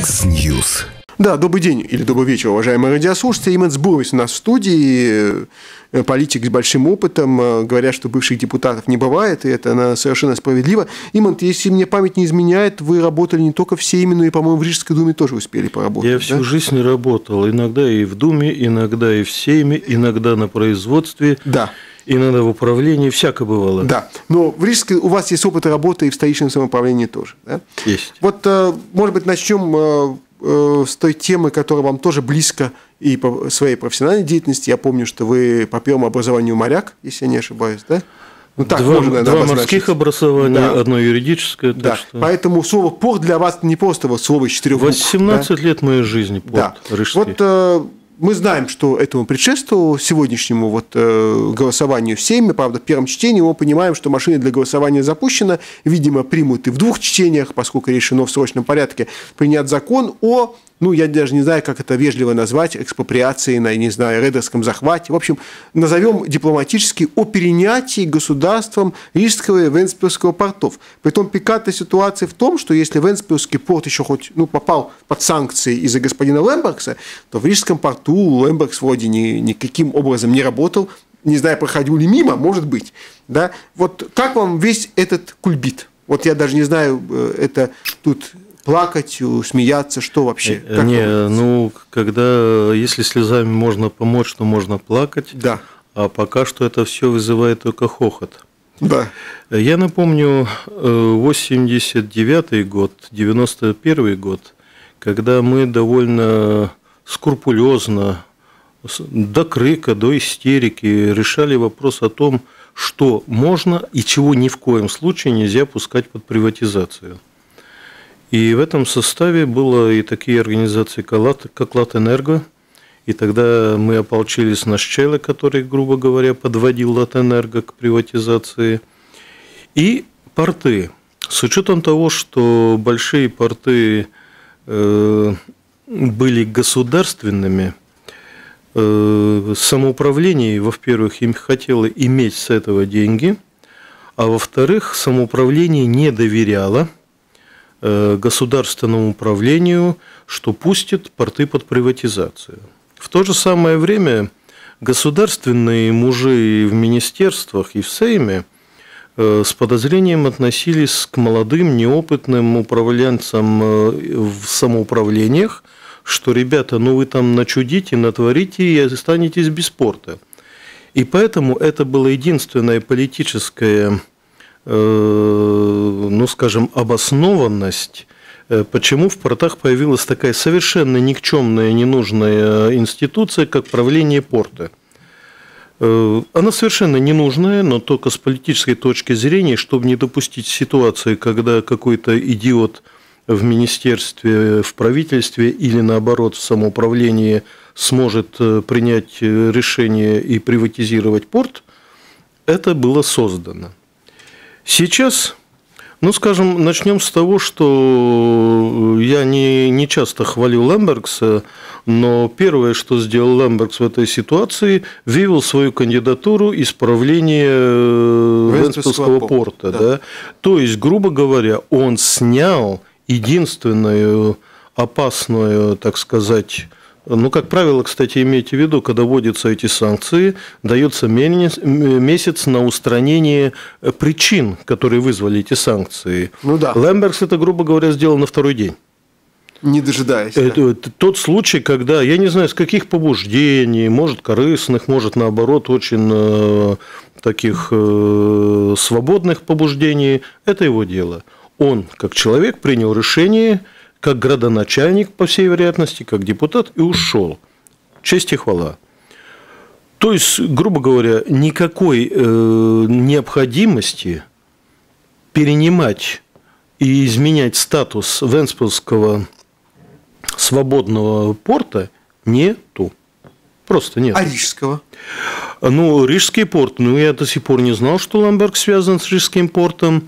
Яндекс.Ньюс. Да, добрый день или добрый вечер, уважаемые радиослушатели. Иманс Бурмис у нас в студии, политик с большим опытом. Говорят, что бывших депутатов не бывает, и это совершенно справедливо. Имант, если мне память не изменяет, вы работали не только в Сейме, но и, по-моему, в Рижской думе тоже успели поработать. Я всю жизнь работал, иногда и в думе, иногда и в Сейме, иногда на производстве. Да. Иногда в управлении, всяко бывало. Да, но в Рижской у вас есть опыт работы и в столичном самоуправлении тоже. Да? Есть. Вот, может быть, начнем с той темы, которая вам тоже близко и по своей профессиональной деятельности. Я помню, что вы по первому образованию моряк, если я не ошибаюсь, да? Ну, так два можно, морских образования, да. Одно юридическое. Да. Что... Поэтому слово «порт» для вас не просто вот слово из 4 букв. 18 лет моей жизни порт рижский. Вот мы знаем, что этому предшествовало сегодняшнему голосованию в Сейме. Правда, в первом чтении мы понимаем, что машина для голосования запущена. Видимо, примут и в 2 чтениях, поскольку решено в срочном порядке принять закон о, я даже не знаю, как это вежливо назвать, экспроприации, рейдерском захвате. В общем, назовем дипломатически о перенятии государством Рижского и Вентспилсского портов. Притом пикантная ситуация в том, что если Вентспилсский порт еще хоть попал под санкции из-за господина Лембергса, то в Рижском порту Лембергс вроде никаким образом не работал. Не знаю, проходил ли мимо, может быть. Да? Вот как вам весь этот кульбит? Вот я даже не знаю, это тут... плакать, смеяться, что вообще? Если слезами можно помочь, то можно плакать. Да. А пока что это все вызывает только хохот. Да. Я напомню 89-й год, 91-й год, когда мы довольно скрупулезно, до крика, до истерики решали вопрос о том, что можно и чего ни в коем случае нельзя пускать под приватизацию. И в этом составе было и такие организации, как Латэнерго, и тогда мы ополчились на Щеле, который, грубо говоря, подводил Латэнерго к приватизации, и порты. С учетом того, что большие порты были государственными, самоуправление, во-первых, им хотело иметь с этого деньги, а во-вторых, самоуправление не доверяло государственному управлению, что пустит порты под приватизацию. В то же самое время государственные мужи в министерствах и в Сейме с подозрением относились к молодым, неопытным управленцам в самоуправлениях, что, ребята, вы там начудите, натворите и останетесь без порта. И поэтому это была единственная политическая обоснованность, почему в портах появилась такая совершенно никчемная, ненужная институция, как правление порта. Она совершенно ненужная, но только с политической точки зрения, чтобы не допустить ситуации, когда какой-то идиот в министерстве, в правительстве или, наоборот, в самоуправлении сможет принять решение и приватизировать порт, это было создано. Сейчас, начнем с того, что я не часто хвалю Лембергса, но первое, что сделал Лембергс в этой ситуации, вывел свою кандидатуру из правления Вентспилсского порта. Да? То есть, грубо говоря, он снял единственную опасную, так сказать, как правило, кстати, имейте в виду, когда вводятся эти санкции, дается месяц на устранение причин, которые вызвали эти санкции. Лембергс это, грубо говоря, сделал на 2-й день. Не дожидаясь. Это тот случай, когда, я не знаю, с каких побуждений, может, корыстных, может, наоборот, очень таких свободных побуждений, это его дело. Он, как человек, принял решение, как градоначальник, по всей вероятности, как депутат, и ушел. Честь и хвала. То есть, грубо говоря, никакой необходимости перенимать и изменять статус Вентспилсского свободного порта нету. Просто нет. А Рижского? Рижский порт. Я до сих пор не знал, что Лембергс связан с Рижским портом.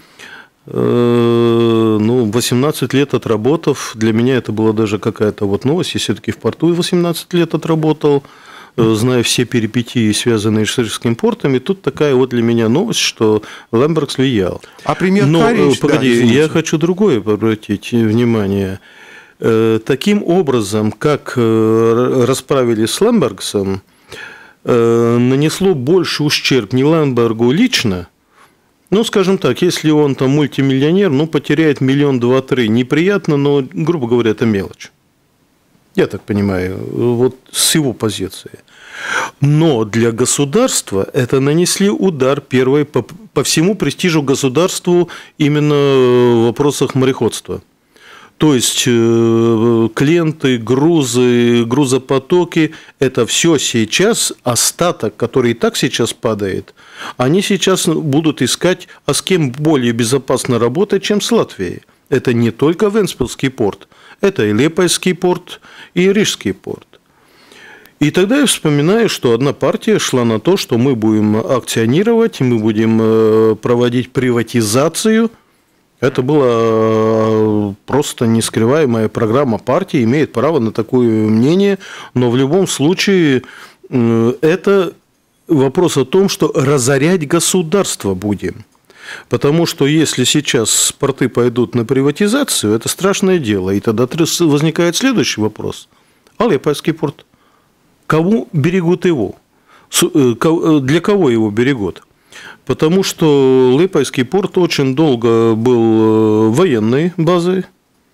18 лет отработав, для меня это была даже какая-то новость, я все-таки в порту 18 лет отработал, знаю все перипетии, связанные с Рижским портом, и тут такая для меня новость, что Лембергс влиял. А пример Погоди, я хочу другое обратить внимание. таким образом, как расправились с Ламбергсом, нанесло больше ущерб не Ламбергу лично, ну, скажем так, если он там мультимиллионер, ну, потеряет 1 2 3 000 000, неприятно, но, грубо говоря, это мелочь. Я так понимаю, вот с его позиции. Но для государства это нанесли удар первый по всему престижу государству именно в вопросах мореходства. То есть клиенты, грузы, грузопотоки – это все сейчас остаток, который и так сейчас падает. Они сейчас будут искать, а с кем более безопасно работать, чем с Латвией. Это не только Вентспилский порт, это и Лиепайский порт, и Рижский порт. И тогда я вспоминаю, что одна партия шла на то, что мы будем акционировать, мы будем проводить приватизацию. Это была просто нескрываемая программа партии, имеет право на такое мнение, но в любом случае это вопрос о том, что разорять государство будем. Потому что если сейчас порты пойдут на приватизацию, это страшное дело. И тогда возникает следующий вопрос. А Лиепайский порт? Кому берегут его? Для кого его берегут? Потому что Лиепайский порт очень долго был военной базой.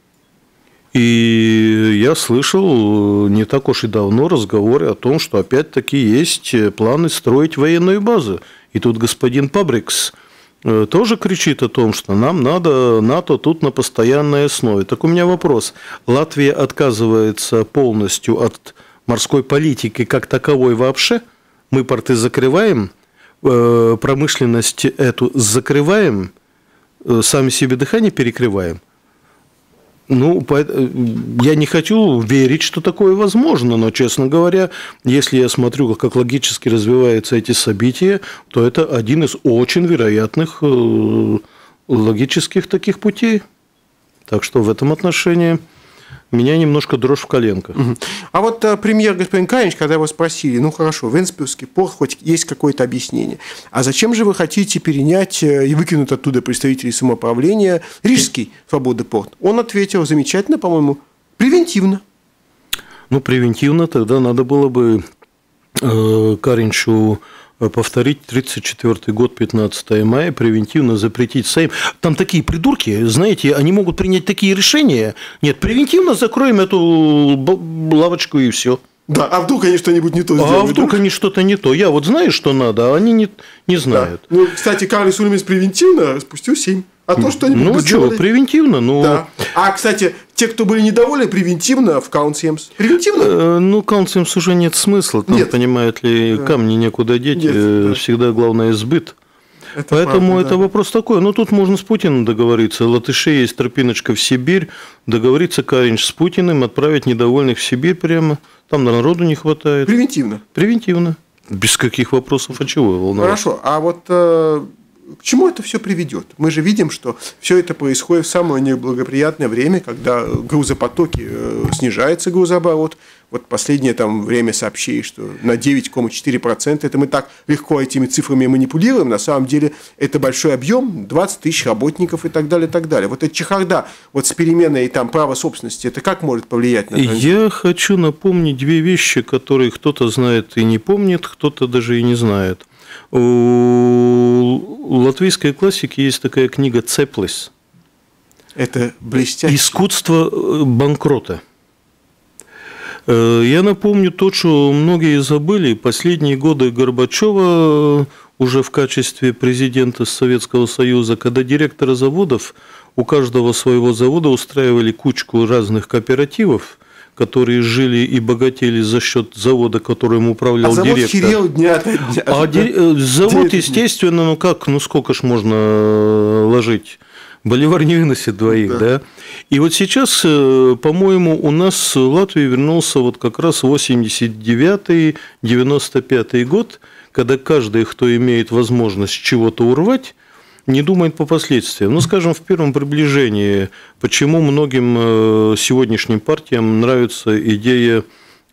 И я слышал не так уж и давно разговоры о том, что опять-таки есть планы строить военную базу. И тут господин Пабрикс тоже кричит о том, что нам надо НАТО тут на постоянной основе. Так у меня вопрос. Латвия отказывается полностью от морской политики как таковой вообще? Мы порты закрываем, промышленность эту закрываем, сами себе дыхание перекрываем? Ну, я не хочу верить, что такое возможно, но, честно говоря, если я смотрю, как логически развиваются эти события, то это один из очень вероятных логических таких путей. Так что в этом отношении меня немножко дрожь в коленках. А вот премьер господин Каринч, когда его спросили, ну хорошо, Вентспилский порт, хоть есть какое-то объяснение, а зачем же вы хотите перенять и выкинуть оттуда представителей самоуправления Рижский свободный порт? Он ответил замечательно, по-моему, превентивно. Ну, превентивно тогда надо было бы Каринчу повторить 1934 год, 15 мая, превентивно запретить Сейм. Там такие придурки, знаете, они могут принять такие решения. Нет, превентивно закроем эту лавочку и все. Да, а вдруг они что-нибудь не то сделают? А вдруг они что-то не то? Я вот знаю, что надо, а они не знают. Да. Ну, кстати, Карлис Ульманс превентивно спустил 7. А то, что они ну, что, превентивно? Ну... Да. А, кстати, те, кто были недовольны, превентивно в Каунсемс. Превентивно? Ну, Каунсемс уже нет смысла. Там, нет. Понимаете ли, камни некуда деть. Нет, всегда главное сбыт. Это поэтому правда, это вопрос такой. Но тут можно с Путиным договориться. Латыши есть тропиночка в Сибирь. Договориться Каринч с Путиным, отправить недовольных в Сибирь прямо. Там народу не хватает. Превентивно? Превентивно. Без каких вопросов, а чего волноваться? Хорошо. А вот... К чему это все приведет? Мы же видим, что все это происходит в самое неблагоприятное время, когда грузопотоки снижается грузооборот. Вот последнее там время сообщений, что на 9,4%, это мы так легко этими цифрами манипулируем, на самом деле это большой объем, 20 тысяч работников и так далее, и так далее. Вот эта чехарда вот с переменой там права собственности, это как может повлиять на это? Я хочу напомнить две вещи, которые кто-то знает и не помнит, кто-то даже и не знает. У латвийской классики есть такая книга «Цеплис». Это блестяще. «Искусство банкрота». Я напомню то, что многие забыли. Последние годы Горбачева уже в качестве президента Советского Союза, когда директоры заводов у каждого своего завода устраивали кучку разных кооперативов, которые жили и богатели за счет завода, которым управлял директор. Завод херел дня ото дня. Завод, естественно, сколько ж можно ложить? Боливар не выносит двоих, да? И вот сейчас, по-моему, у нас в Латвии вернулся вот как раз 89-95 год, когда каждый, кто имеет возможность чего-то урвать, не думает по последствиям. Ну, скажем, в первом приближении, почему многим сегодняшним партиям нравится идея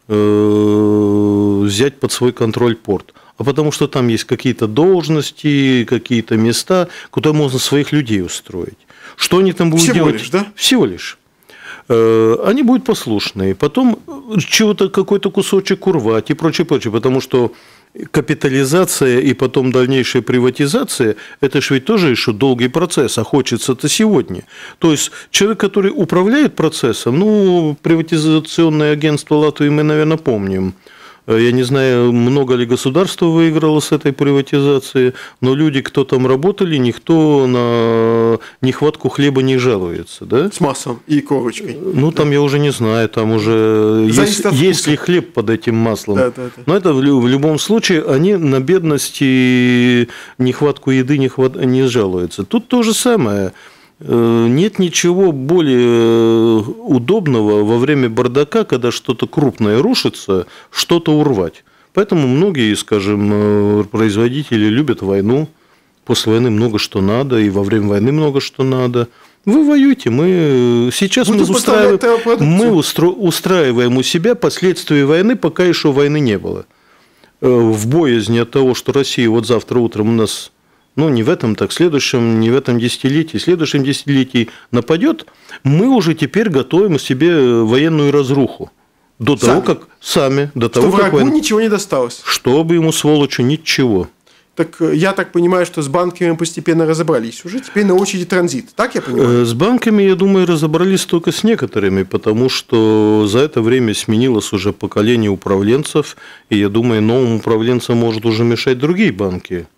взять под свой контроль порт. А потому что там есть какие-то должности, какие-то места, куда можно своих людей устроить. Что они там будут делать? Всего лишь, да? Всего лишь. они будут послушные. Потом чего-то, какой-то кусочек урвать и прочее, прочее. Потому что капитализация и потом дальнейшая приватизация – это же ведь тоже еще долгий процесс, а хочется это сегодня. То есть человек, который управляет процессом, ну, приватизационное агентство Латвии мы, наверное, помним. Я не знаю, много ли государство выиграло с этой приватизации, но люди, кто там работали, никто на нехватку хлеба не жалуется. Да? С маслом и корочкой. Ну, там я уже не знаю, там уже есть ли хлеб под этим маслом. Да. Но это в любом случае, они на бедность и нехватку еды не жалуются. Тут то же самое. Нет ничего более удобного во время бардака, когда что-то крупное рушится, что-то урвать. Поэтому многие, скажем, производители любят войну. После войны много что надо, и во время войны много что надо. Вы воюете, сейчас мы устраиваем у себя последствия войны, пока еще войны не было. В боязни от того, что Россия вот завтра утром у нас... Ну, не в этом, так в следующем, не в этом десятилетии, в следующем десятилетии нападет, мы уже теперь готовим себе военную разруху. До того, как врагу ничего не досталось. Чтобы ему, сволочи, ничего. Так я так понимаю, что с банками постепенно разобрались. Уже теперь на очереди транзит. Так я понимаю? С банками, я думаю, разобрались только с некоторыми, потому что за это время сменилось уже поколение управленцев, и я думаю, новым управленцам может уже мешать другие банки.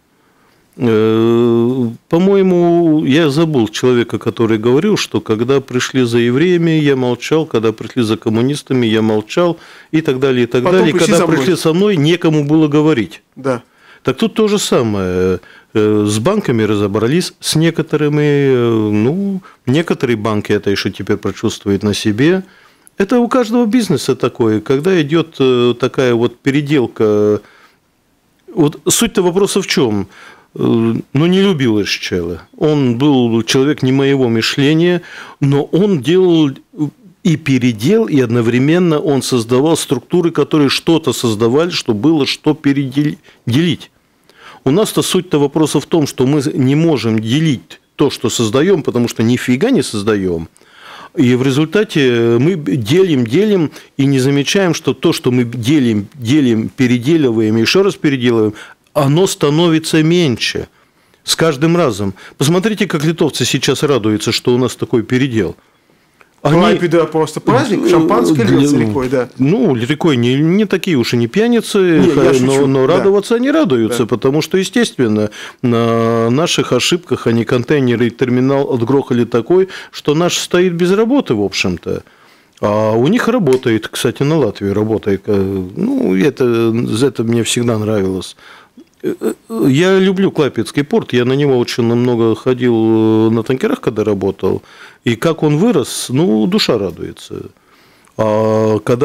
По-моему, я забыл человека, который говорил, что когда пришли за евреями, я молчал, когда пришли за коммунистами, я молчал, и так далее, и так Потом далее. Когда пришли со мной, некому было говорить. Да. Так тут то же самое. С банками разобрались, с некоторыми, ну, некоторые банки это еще теперь прочувствуют на себе. Это у каждого бизнеса такое, когда идет такая вот переделка. Вот суть-то вопроса в чем? Ну, не любил Ишчела. Он был человек не моего мышления, но он делал и передел, и одновременно он создавал структуры, которые что-то создавали, что было что делить. У нас-то суть-то вопроса в том, что мы не можем делить то, что создаем, потому что нифига не создаем. И в результате мы делим и не замечаем, что то, что мы делим, переделываем и еще раз переделываем, оно становится меньше с каждым разом. Посмотрите, как литовцы сейчас радуются, что у нас такой передел. Клайпеда просто праздник, шампанское льется рекой, да. Ну, рекой не такие уж и не пьяницы, но радоваться они радуются, потому что, естественно, на наших ошибках они контейнеры и терминал отгрохали такой, что наш стоит без работы, в общем-то. А у них работает, кстати, на Латвии работает. Ну, это мне всегда нравилось. Я люблю Клайпедский порт, я на него очень много ходил на танкерах, когда работал, и как он вырос, ну, душа радуется. А когда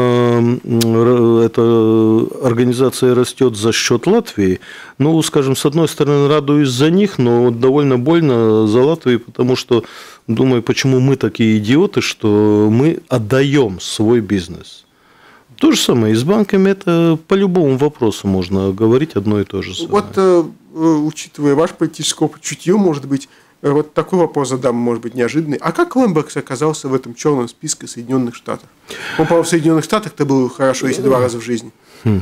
эта организация растет за счет Латвии, ну, скажем, с одной стороны, радуюсь за них, но довольно больно за Латвию, потому что думаю, почему мы такие идиоты, что мы отдаем свой бизнес. То же самое и с банками, это по любому вопросу можно говорить одно и то же самое. Вот, учитывая ваш политический опыт, чутье, может быть, вот такой вопрос задам, может быть, неожиданный. А как Лембекс оказался в этом черном списке Соединенных Штатов? Он, по-моему, в Соединенных Штатах-то был хорошо, если 2 раза в жизни.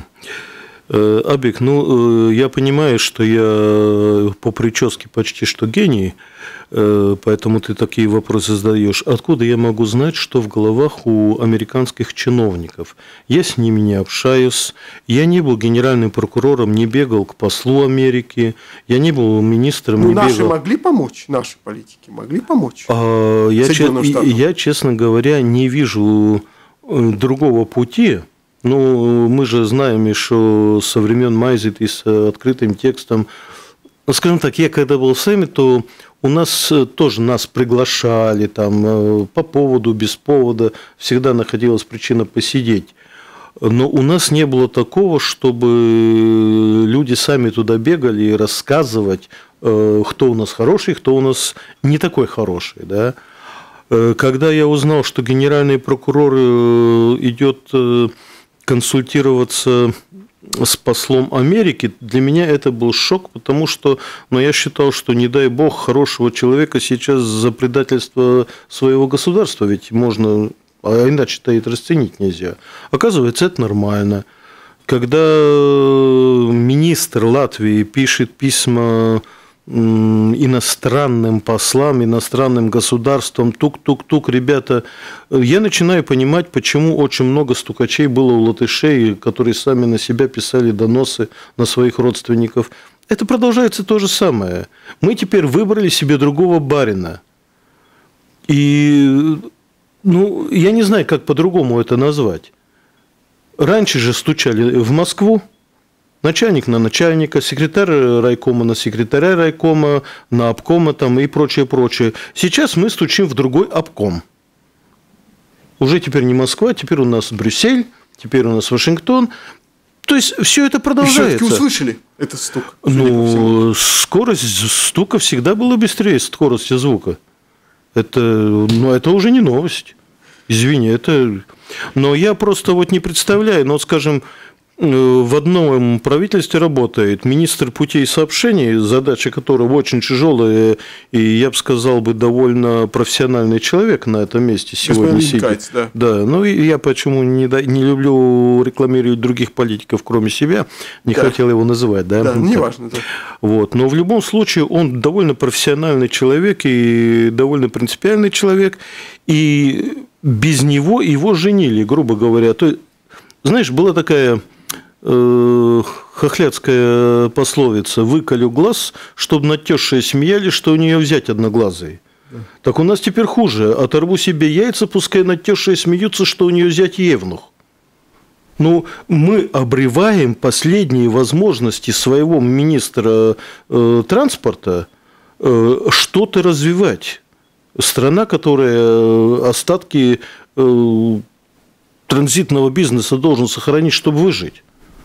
Абик, ну, я понимаю, что я по прическе почти что гений, поэтому ты такие вопросы задаешь. Откуда я могу знать, что в головах у американских чиновников? Я с ними не общаюсь, я не был генеральным прокурором, не бегал к послу Америки, я не был министром, ну, не наши бегал... могли помочь? Наши политики могли помочь? Я, честно говоря, не вижу другого пути. Ну, мы же знаем еще со времен Майзит и с открытым текстом. Ну, скажем так, я когда был в Сейме, то у нас тоже нас приглашали там, по поводу, без повода, всегда находилась причина посидеть. Но у нас не было такого, чтобы люди сами туда бегали и рассказывать, кто у нас хороший, кто у нас не такой хороший, да. Когда я узнал, что генеральный прокурор идет консультироваться с послом Америки, для меня это был шок, потому что я считал, что, не дай бог, хорошего человека сейчас за предательство своего государства, ведь можно, а иначе-то это расценить нельзя. Оказывается, это нормально. Когда министр Латвии пишет письма иностранным послам, иностранным государствам, тук-тук-тук, ребята, я начинаю понимать, почему очень много стукачей было у латышей, которые сами на себя писали доносы на своих родственников. Это продолжается то же самое. Мы теперь выбрали себе другого барина. И, я не знаю, как по-другому это назвать. Раньше же стучали в Москву, начальник на начальника, секретарь райкома на секретаря райкома, на обкома там и прочее. Сейчас мы стучим в другой обком. Уже теперь не Москва, теперь у нас Брюссель, теперь у нас Вашингтон. То есть все это продолжается. И все-таки услышали этот стук? Скорость стука всегда была быстрее скорости звука. Это уже не новость. Извини, это... Но я просто не представляю, скажем, в одном правительстве работает министр путей сообщений, задача которого очень тяжелая, и я бы сказал, довольно профессиональный человек на этом месте сегодня сидит. Да. И я почему не люблю рекламировать других политиков, кроме себя, не хотел его называть. Да, неважно. Да. Но в любом случае он довольно профессиональный человек и довольно принципиальный человек, и без него его женили, грубо говоря. Знаешь, была такая... хохлядская пословица: выколю глаз, чтобы натёршие смеялись, что у нее взять одноглазый. Да. Так у нас теперь хуже. Оторву себе яйца, пускай натёршие смеются, что у нее взять евнух. Мы обрываем последние возможности своего министра транспорта что-то развивать. Страна, которая остатки транзитного бизнеса должен сохранить, чтобы выжить.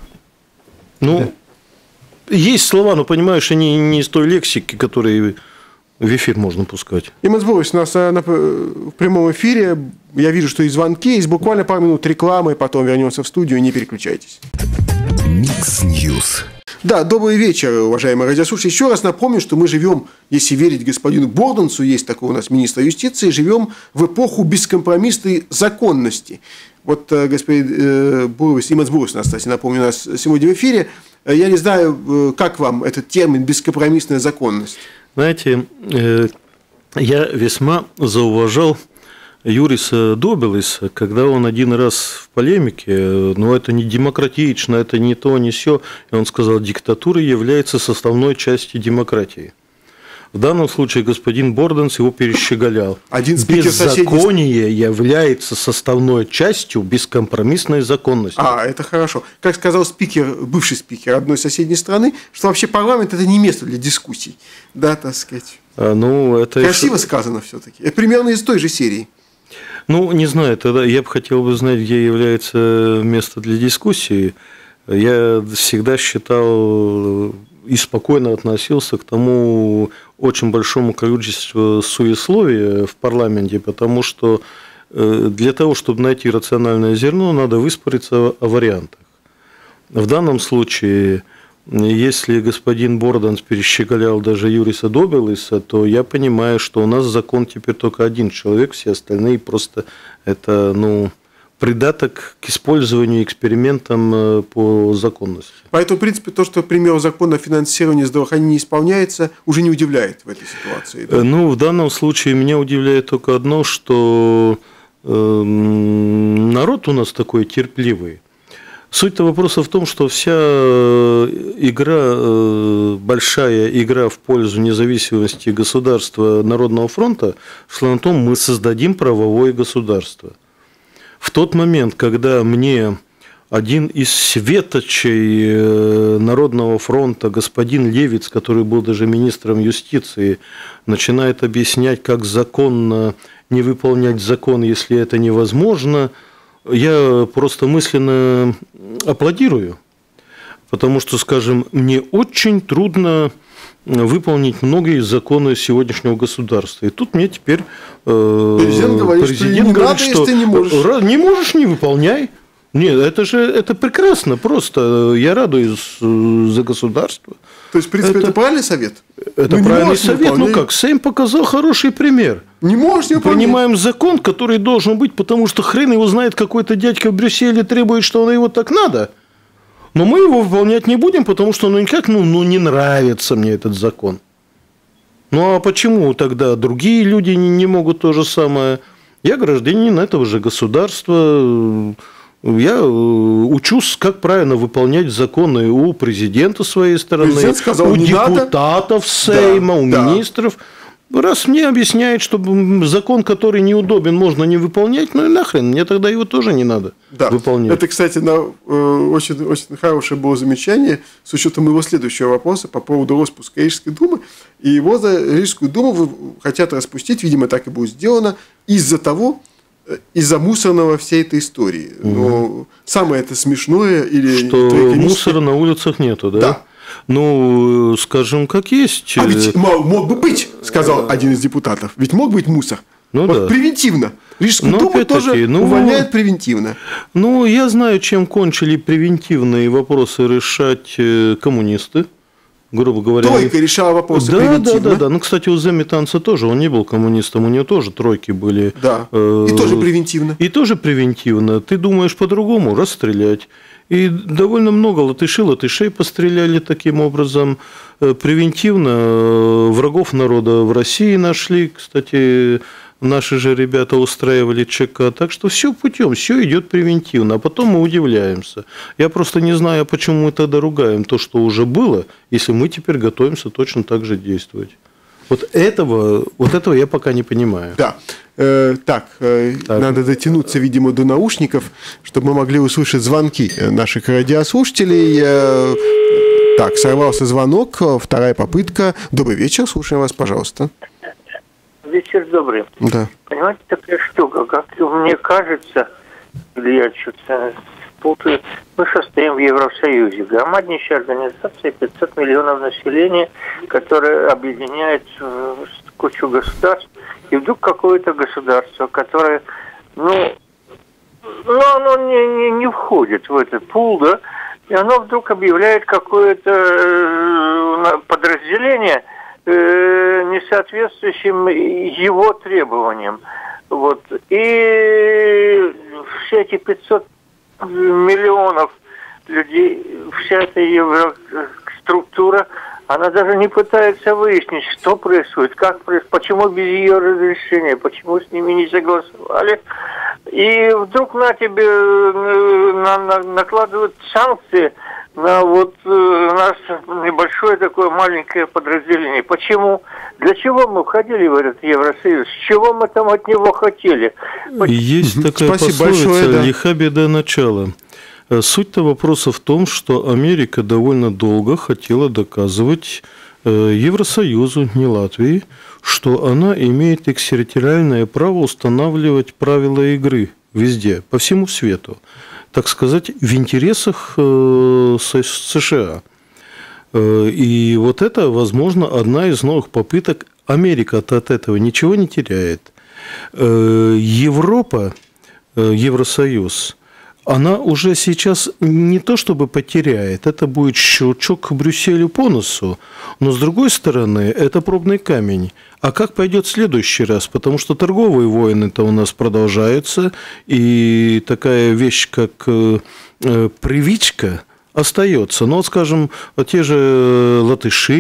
Есть слова, но, понимаешь, они не из той лексики, которые в эфир можно пускать. Иманс Борисович, у нас в прямом эфире, я вижу, что есть звонки, есть буквально пару минут рекламы, потом вернемся в студию, не переключайтесь. Микс Ньюс. Да, добрый вечер, уважаемые радиослушатели. Еще раз напомню, что мы живем, если верить господину Борденсу, есть такой у нас министр юстиции, живем в эпоху бескомпромиссной законности. Господин Иманс Борисович, кстати, напомню, у нас сегодня в эфире. Я не знаю, как вам этот термин «бескомпромиссная законность». Знаете, я весьма зауважал Юриса Добелиса, когда он один раз в полемике, это не демократично, это не то, не сё, и он сказал: диктатура является составной частью демократии. В данном случае господин Борденс его перещеголял. Беззаконие является составной частью бескомпромиссной законности. Это хорошо. Как сказал бывший спикер одной соседней страны, что вообще парламент – это не место для дискуссий. Да, так сказать. Это красиво сказано все-таки. Это примерно из той же серии. Не знаю, тогда я бы хотел знать, где является место для дискуссии. Я всегда считал и спокойно относился к тому очень большому количеству суесловия в парламенте, потому что для того, чтобы найти рациональное зерно, надо выспориться о вариантах. В данном случае, если господин Борденс перещеголял даже Юриса Добелиса, то я понимаю, что у нас закон теперь только один человек, все остальные просто это, придаток к использованию экспериментам по законности. Поэтому, в принципе, то, что, к примеру, закон о финансировании здравоохранения не исполняется, уже не удивляет в этой ситуации. Да? В данном случае меня удивляет только одно, что народ у нас такой терпеливый. Суть-то вопроса в том, что вся игра, большая игра в пользу независимости государства Народного фронта шла на том, мы создадим правовое государство. В тот момент, когда мне один из светочей Народного фронта, господин Левиц, который был даже министром юстиции, начинает объяснять, как законно не выполнять закон, если это невозможно, я просто мысленно аплодирую. Потому что, скажем, мне очень трудно выполнить многие законы сегодняшнего государства. И тут мне теперь президент говорит, что не можешь, не выполняй. Нет, это прекрасно, просто я радуюсь за государство. То есть, в принципе, это правильный совет? Это правильный совет, Сейм показал хороший пример. Не можешь принимаем закон, который должен быть, потому что хрен его знает, какой-то дядька в Брюсселе требует, что его так надо. Но мы его выполнять не будем, потому что никак не нравится мне этот закон. Ну, а почему тогда другие люди не могут то же самое? Я гражданин этого же государства. Я учусь, как правильно выполнять законы у президента своей страны, у депутатов Сейма, у министров. Раз мне объясняют, что закон, который неудобен, можно не выполнять, ну и нахрен, мне тогда его тоже не надо выполнять. Это, кстати, очень, очень хорошее было замечание с учетом моего следующего вопроса по поводу распуска Рижской думы. И его за Рижскую думу хотят распустить, видимо, так и будет сделано, из-за мусорного всей этой истории. Но самое это смешное что мусора на улицах нету, да? Да. Ну, скажем, как есть. А ведь мог бы быть, сказал один из депутатов. Ведь мог быть мусор. Превентивно. Рижскую думу тоже увольняют превентивно. Ну, я знаю, чем кончили превентивные вопросы решать коммунисты. Грубо говоря. Тройка решала вопросы превентивно. Да. Ну, кстати, у Земетанца тоже, он не был коммунистом, у него тоже тройки были. Да, и тоже превентивно. И тоже превентивно. Ты думаешь по-другому, расстрелять. И довольно много латышей постреляли таким образом. Превентивно врагов народа в России нашли. Кстати, наши же ребята устраивали ЧК. Так что все путем, все идет превентивно. А потом мы удивляемся. Я просто не знаю, почему мы тогда ругаем то, что уже было, если мы теперь готовимся точно так же действовать. Вот этого я пока не понимаю. Да. Так, надо дотянуться, видимо, до наушников, чтобы мы могли услышать звонки наших радиослушателей. Так, сорвался звонок, вторая попытка. Добрый вечер, слушаем вас, пожалуйста. Вечер добрый. Да. Понимаете, такая штука, как мне кажется, или я что-то путаю, мы состоим в Евросоюзе. Громаднейшая организация, 500 миллионов населения, которая объединяет кучу государств. И вдруг какое-то государство, которое, оно не входит в этот пул, да, и оно вдруг объявляет какое-то подразделение, не соответствующим его требованиям. Вот. И все эти 500 миллионов людей, вся эта евроструктура, она даже не пытается выяснить, что происходит, как происходит, почему без ее разрешения, почему с ними не согласовали. И вдруг на тебе накладывают санкции на наше небольшое такое маленькое подразделение. Почему? Для чего мы входили в этот Евросоюз? С чего мы там от него хотели? Есть такая пословица «лиха беда начала». Суть-то вопроса в том, что Америка довольно долго хотела доказывать Евросоюзу, не Латвии, что она имеет экстерриториальное право устанавливать правила игры везде, по всему свету. Так сказать, в интересах США. И вот это, возможно, одна из новых попыток. Америка-то от этого ничего не теряет. Европа, Евросоюз, она уже сейчас не то чтобы потеряет, это будет щелчок Брюсселю по носу, но с другой стороны, это пробный камень. А как пойдет в следующий раз? Потому что торговые войны-то у нас продолжаются, и такая вещь, как привычка, остается. Но, скажем, те же латыши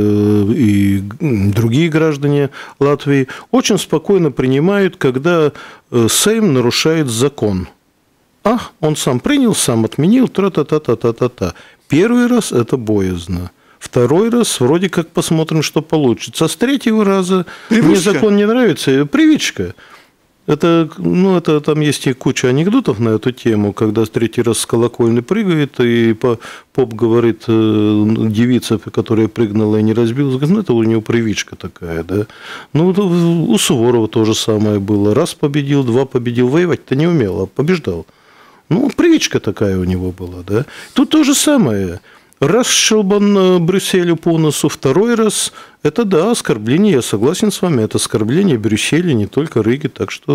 и другие граждане Латвии очень спокойно принимают, когда Сейм нарушает закон. Он сам принял, сам отменил, тра-та-та-та-та-та-та. Первый раз это боязно. Второй раз вроде как посмотрим, что получится. А с третьего раза мне закон не нравится. Привычка. Это там есть и куча анекдотов на эту тему, когда третий раз с колокольни прыгает, и поп говорит, девица, которая прыгнула и не разбилась, говорит, это у нее привычка такая, да. У Суворова то же самое было. Раз победил, два победил, воевать-то не умел, а побеждал. Привычка такая у него была, да. Тут то же самое. Раз щелбан Брюсселю по носу, второй раз, это да, оскорбление, я согласен с вами, это оскорбление Брюсселя, не только Риги, так что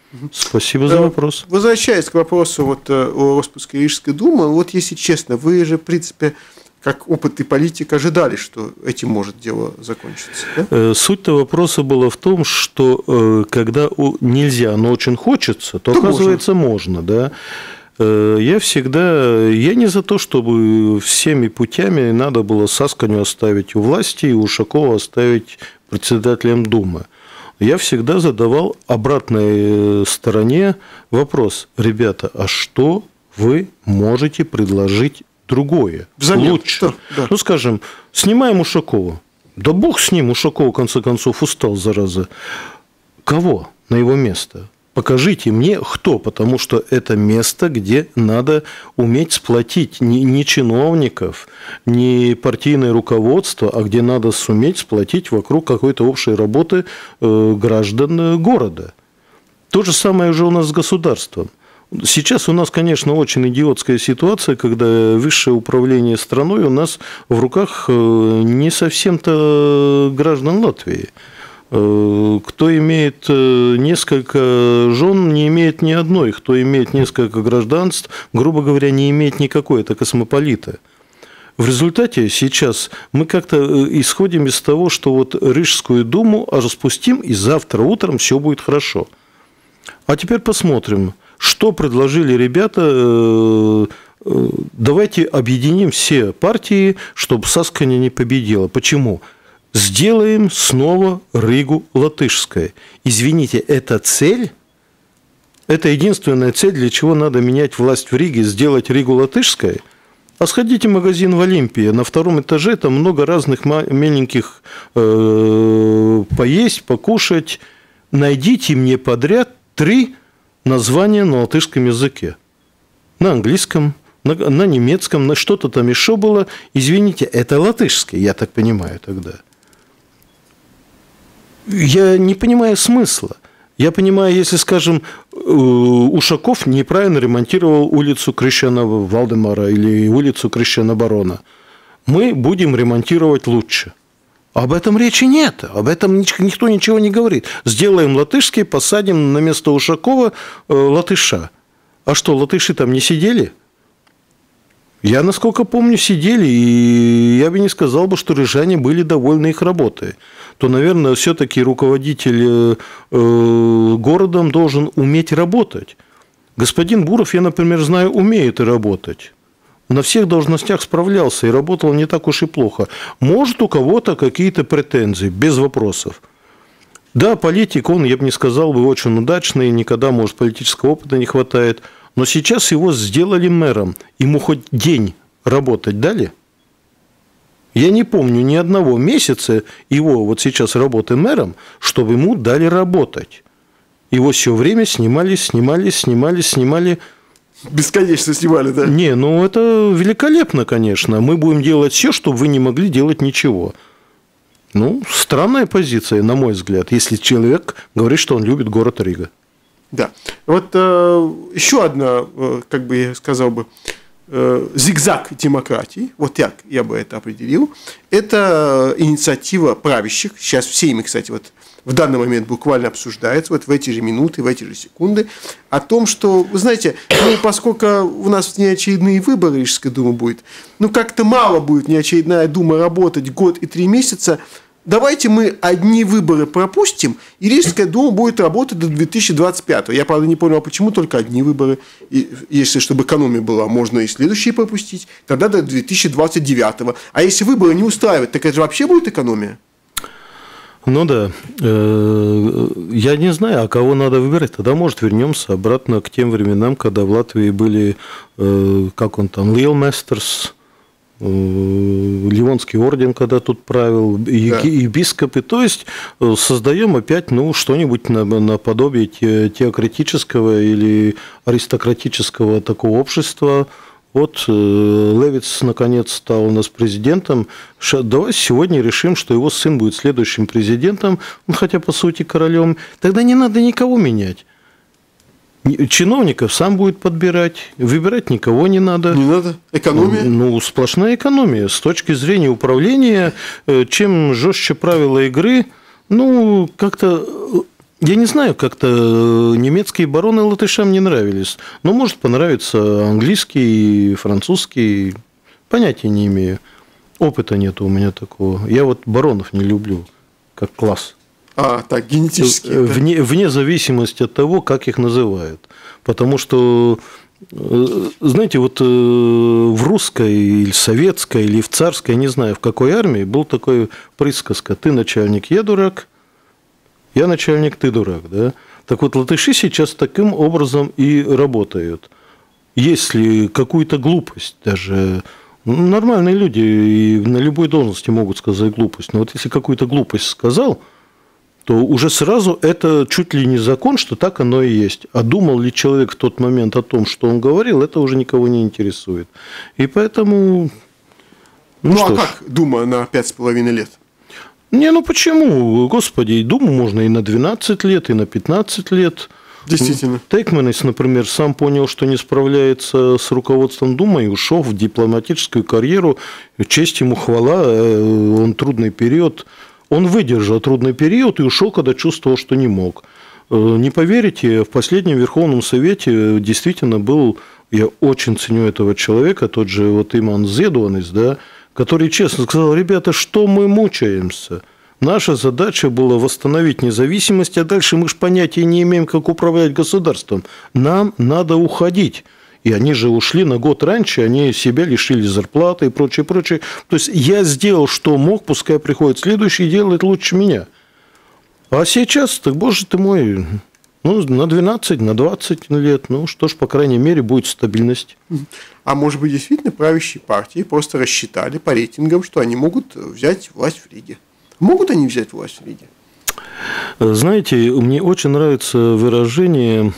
Спасибо за вопрос. Возвращаясь к вопросу вот о распуске Рижской думы, вот если честно, вы же, в принципе, как опытный политик, ожидали, что этим может дело закончиться? Да? Суть-то вопроса была в том, что когда нельзя, но очень хочется, то оказывается, можно, да. Я не за то, чтобы всеми путями надо было Сасканю оставить у власти и Ушакова оставить председателем Думы. Я всегда задавал обратной стороне вопрос: ребята, а что вы можете предложить другое, взамен, лучше? что? Да. Ну, скажем, снимаем Ушакова. Да бог с ним, Ушаков, в конце концов, устал, зараза. Кого на его место? Покажите мне, кто, потому что это место, где надо уметь сплотить не чиновников, не партийное руководство, а где надо суметь сплотить вокруг какой-то общей работы граждан города. То же самое же у нас с государством. Сейчас у нас, конечно, очень идиотская ситуация, когда высшее управление страной у нас в руках не совсем-то граждан Латвии. Кто имеет несколько жен, не имеет ни одной. Кто имеет несколько гражданств, грубо говоря, не имеет никакой. Это космополиты. В результате сейчас мы как-то исходим из того, что вот Рижскую думу распустим, и завтра утром все будет хорошо. А теперь посмотрим, что предложили ребята. Давайте объединим все партии, чтобы Сасканя не победила. Почему? Сделаем снова Ригу латышской. Извините, это цель? Это единственная цель, для чего надо менять власть в Риге, сделать Ригу латышской? А сходите в магазин в Олимпии, на втором этаже там много разных меленьких поесть, покушать. Найдите мне подряд 3 названия на латышском языке. На английском, на немецком, на что-то там еще было. Извините, это латышский, я так понимаю тогда. Я не понимаю смысла. Я понимаю, если, скажем, Ушаков неправильно ремонтировал улицу Кришьяна Валдемара или улицу Кришьяна Барона, мы будем ремонтировать лучше. Об этом речи нет, об этом никто ничего не говорит. Сделаем латышский, посадим на место Ушакова латыша. А что, латыши там не сидели? Я, насколько помню, сидели, и я бы не сказал бы, что рижане были довольны их работой. То, наверное, все-таки руководитель городом должен уметь работать. Господин Буров, я, например, знаю, умеет и работать. На всех должностях справлялся и работал не так уж и плохо. Может, у кого-то какие-то претензии, без вопросов. Да, политик, он, я бы не сказал, бы очень удачный, никогда, может, политического опыта не хватает. Но сейчас его сделали мэром. Ему хоть день работать дали? Я не помню ни одного месяца его вот сейчас работы мэром, чтобы ему дали работать. Его все время снимали. Бесконечно снимали, да? Не, ну это великолепно, конечно. Мы будем делать все, чтобы вы не могли делать ничего. Ну, странная позиция, на мой взгляд, если человек говорит, что он любит город Рига. Да. Вот еще одна, как бы я сказал бы, зигзаг демократии, вот так я бы это определил, это инициатива правящих, сейчас все ими, кстати, вот в данный момент буквально обсуждается, вот в эти же минуты, в эти же секунды, о том, что, вы знаете, ну, поскольку у нас неочередные выборы, Рижская дума будет, ну, как-то мало будет неочередная дума работать год и 3 месяца, давайте мы одни выборы пропустим, и Рижская дума будет работать до 2025. Я, правда, не понял, почему только одни выборы. И если, чтобы экономия была, можно и следующие пропустить. Тогда до 2029. А если выборы не устраивают, так это же вообще будет экономия? Ну да. Я не знаю, а кого надо выбирать. Тогда, может, вернемся обратно к тем временам, когда в Латвии были, как он там, Лиелместерс, Ливонский орден, когда тут правил, епископы. То есть создаем опять что-нибудь наподобие теократического или аристократического такого общества. Вот Левиц наконец стал у нас президентом. Давай сегодня решим, что его сын будет следующим президентом, хотя по сути королем. Тогда не надо никого менять. Чиновников сам будет подбирать, выбирать никого не надо. Не надо? Экономия? Ну, сплошная экономия. С точки зрения управления, чем жестче правила игры, как-то Я не знаю, как-то немецкие бароны латышам не нравились. Но может понравиться английский, французский. Понятия не имею. Опыта нет у меня такого. Я вот баронов не люблю, как класс. Так, генетически. Вне зависимости от того, как их называют. Потому что, знаете, вот в русской, или советской, или в царской, не знаю, в какой армии, был такой присказка: ты начальник, я дурак, я начальник, ты дурак. Да? Так вот, латыши сейчас таким образом и работают. Если какую-то глупость даже... Нормальные люди и на любой должности могут сказать глупость. Но вот если какую-то глупость сказал, то уже сразу это чуть ли не закон, что так оно и есть. А думал ли человек в тот момент о том, что он говорил, это уже никого не интересует. И поэтому... а как Дума на 5,5 лет? Почему? Господи, Думу можно и на 12 лет, и на 15 лет. Действительно. Тейкманис, например, сам понял, что не справляется с руководством Думы и ушел в дипломатическую карьеру. Честь ему, хвала, он трудный период. Он выдержал трудный период и ушел, когда чувствовал, что не мог. Не поверите, в последнем Верховном Совете действительно был, я очень ценю этого человека, тот же вот Иман Зедуанис, да, который честно сказал: ребята, что мы мучаемся? Наша задача была восстановить независимость, а дальше мы же понятия не имеем, как управлять государством. Нам надо уходить. И они же ушли на год раньше, они себя лишили зарплаты и прочее, прочее. То есть я сделал, что мог, пускай приходит следующий и делает лучше меня. А сейчас, так, боже ты мой, на 12, на 20 лет, что ж, по крайней мере, будет стабильность. А может быть, действительно, правящие партии просто рассчитали по рейтингам, что они могут взять власть в Риге? Могут они взять власть в Риге? Знаете, мне очень нравится выражение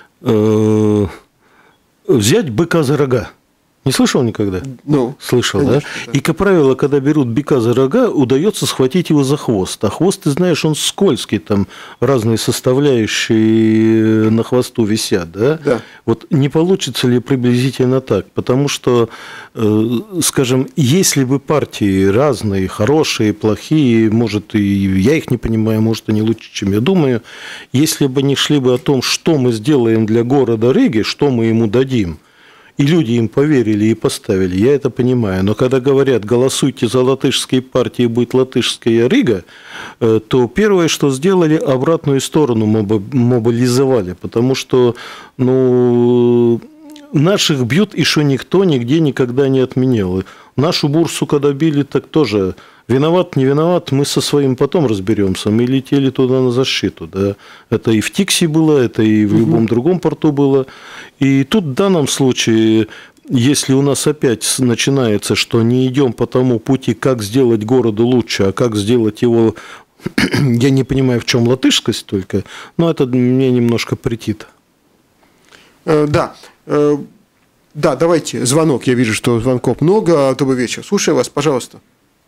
«взять быка за рога». Не слышал никогда? Слышал, конечно, да? И, как правило, когда берут быка за рога, удается схватить его за хвост. А хвост, ты знаешь, он скользкий, там разные составляющие на хвосту висят, да? Да. Вот не получится ли приблизительно так? Потому что, скажем, если бы партии разные, хорошие, плохие, может, и я их не понимаю, может, они лучше, чем я думаю, если бы они шли бы о том, что мы сделаем для города Риги, что мы ему дадим, и люди им поверили и поставили, я это понимаю. Но когда говорят: голосуйте за латышские партии, будет латышская Рига, то первое, что сделали, обратную сторону мобилизовали. Потому что наших бьют, и что никто нигде никогда не отменял. Нашу бурсу, когда били, так тоже виноват, не виноват, мы со своим потом разберемся. Мы летели туда на защиту. Да? Это и в Тикси было, это и в любом другом порту было. И тут в данном случае, если у нас опять начинается, что не идем по тому пути, как сделать городу лучше, а как сделать его, я не понимаю, в чем латышскость только, но это мне немножко претит. Да. Да, давайте звонок. Я вижу, что звонков много. Добрый вечер. Слушаю вас, пожалуйста.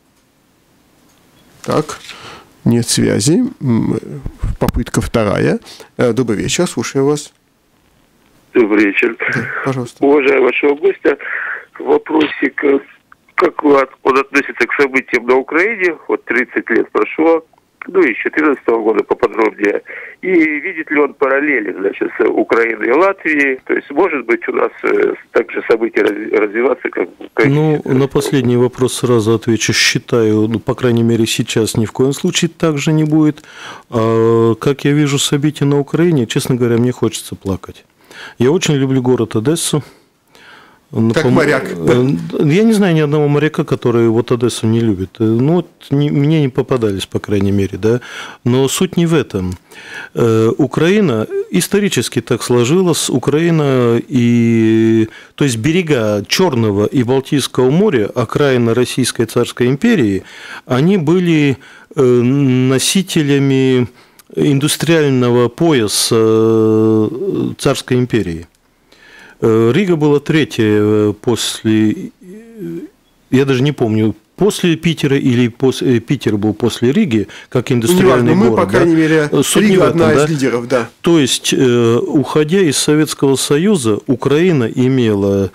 Так, нет связи. Попытка вторая. Добрый вечер. Слушаю вас. Добрый вечер. Да, пожалуйста. Уважаю вашего гостя. Вопросик. Как он относится к событиям на Украине? Вот 30 лет прошло. И с 2014 года поподробнее. И видит ли он параллели, значит, с Украиной и Латвией? То есть, может быть, у нас также события развиваться, как в Украине? На последний вопрос сразу отвечу. Считаю, по крайней мере, сейчас ни в коем случае так же не будет. А как я вижу события на Украине, честно говоря, мне хочется плакать. Я очень люблю город Одессу. Как моряк. Я не знаю ни одного моряка, который вот Одессу не любит. Мне не попадались, по крайней мере, да. Но суть не в этом. Украина, исторически так сложилось, Украина то есть берега Черного и Балтийского моря, окраина Российской царской империи, они были носителями индустриального пояса царской империи. Рига была третья после, я даже не помню, после Питера или Питер был после Риги, как индустриальный город. Мы, по крайней мере, Рига одна из лидеров, да. То есть, уходя из Советского Союза, Украина имела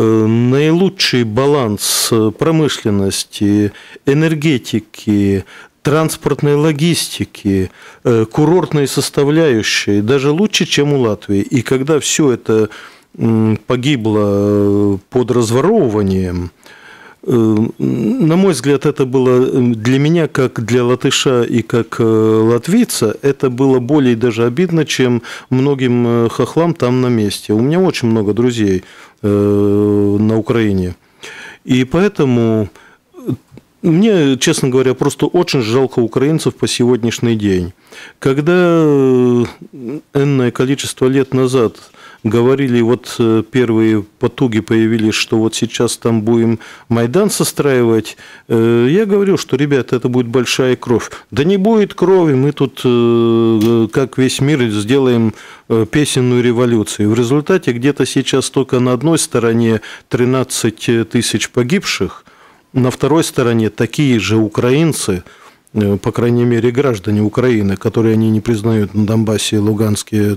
наилучший баланс промышленности, энергетики, транспортной логистики, курортной составляющей, даже лучше, чем у Латвии. И когда все это погибло под разворовыванием, на мой взгляд, это было для меня, как для латыша и как латвийца, это было более даже обидно, чем многим хохлам там на месте. У меня очень много друзей на Украине. И поэтому мне, честно говоря, просто очень жалко украинцев по сегодняшний день. Когда энное количество лет назад говорили, вот первые потуги появились, что вот сейчас там будем Майдан состраивать, я говорил, что, ребята, это будет большая кровь. Да не будет крови, мы тут, как весь мир, сделаем песенную революцию. В результате где-то сейчас только на одной стороне 13 тысяч погибших, на второй стороне такие же украинцы, по крайней мере, граждане Украины, которые они не признают на Донбассе, Луганске,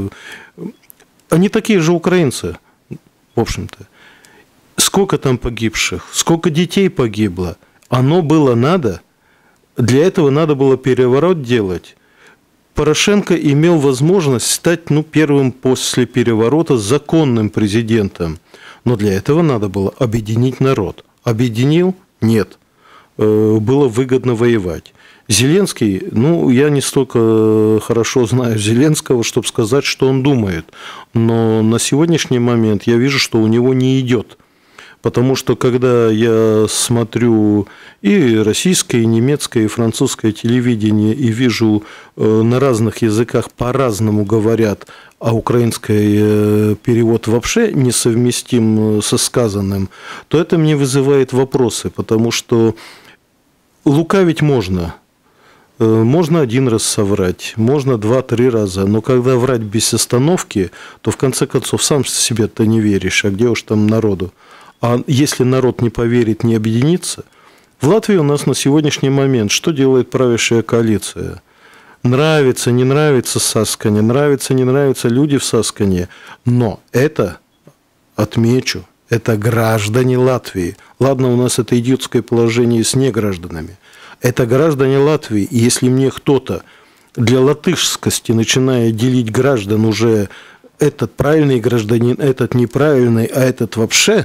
они такие же украинцы, в общем-то. Сколько там погибших, сколько детей погибло, оно было надо, для этого надо было переворот делать. Порошенко имел возможность стать первым после переворота законным президентом, но для этого надо было объединить народ. Объединил? Нет. Было выгодно воевать. Зеленский, я не столько хорошо знаю Зеленского, чтобы сказать, что он думает, но на сегодняшний момент я вижу, что у него не идет. Потому что когда я смотрю и российское, и немецкое, и французское телевидение, и вижу на разных языках по-разному говорят, а украинский перевод вообще несовместим со сказанным, то это мне вызывает вопросы, потому что лукавить можно. Можно один раз соврать, можно 2-3 раза, но когда врать без остановки, то в конце концов сам себе-то не веришь, а где уж там народу. А если народ не поверит, не объединится, в Латвии у нас на сегодняшний момент что делает правящая коалиция? Нравится, не нравится Саскане, нравится, не нравится люди в Саскане, но это, отмечу, это граждане Латвии. Ладно, у нас это идиотское положение с негражданами. Это граждане Латвии, и если мне кто-то для латышскости начинает делить граждан уже этот правильный гражданин, этот неправильный, а этот вообще,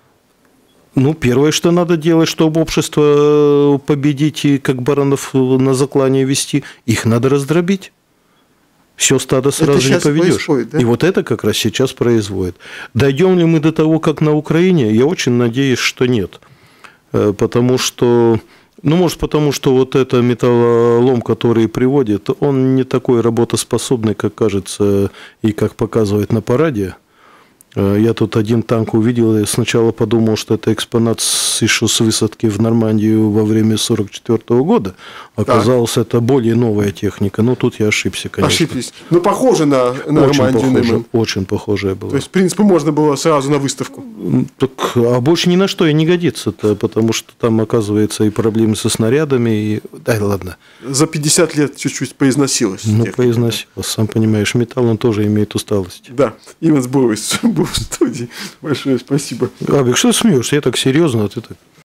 первое, что надо делать, чтобы общество победить и как баранов на заклание вести, их надо раздробить. Все стадо сразу не поведешь. Да? И вот это как раз сейчас производит. Дойдем ли мы до того, как на Украине? Я очень надеюсь, что нет. Потому что... может, потому что вот это металлолом, который приводит, он не такой работоспособный, как кажется и как показывает на параде. Я тут один танк увидел, и сначала подумал, что это экспонат еще с высадки в Нормандию во время 1944 года. Оказалось, так. Это более новая техника. Тут я ошибся, конечно. Ошиблись. Похоже на Нормандию. Очень похожая была. То есть, в принципе, можно было сразу на выставку. А больше ни на что и не годится-то, потому что там, оказывается, и проблемы со снарядами. И... Да, ладно. За 50 лет чуть-чуть поизносилось. Поизносилось. Сам понимаешь, металл, он тоже имеет усталость. Да. Иван Зборович был в студии. Большое спасибо. Абик, что ты смеешься? Я так серьезно, а ты так...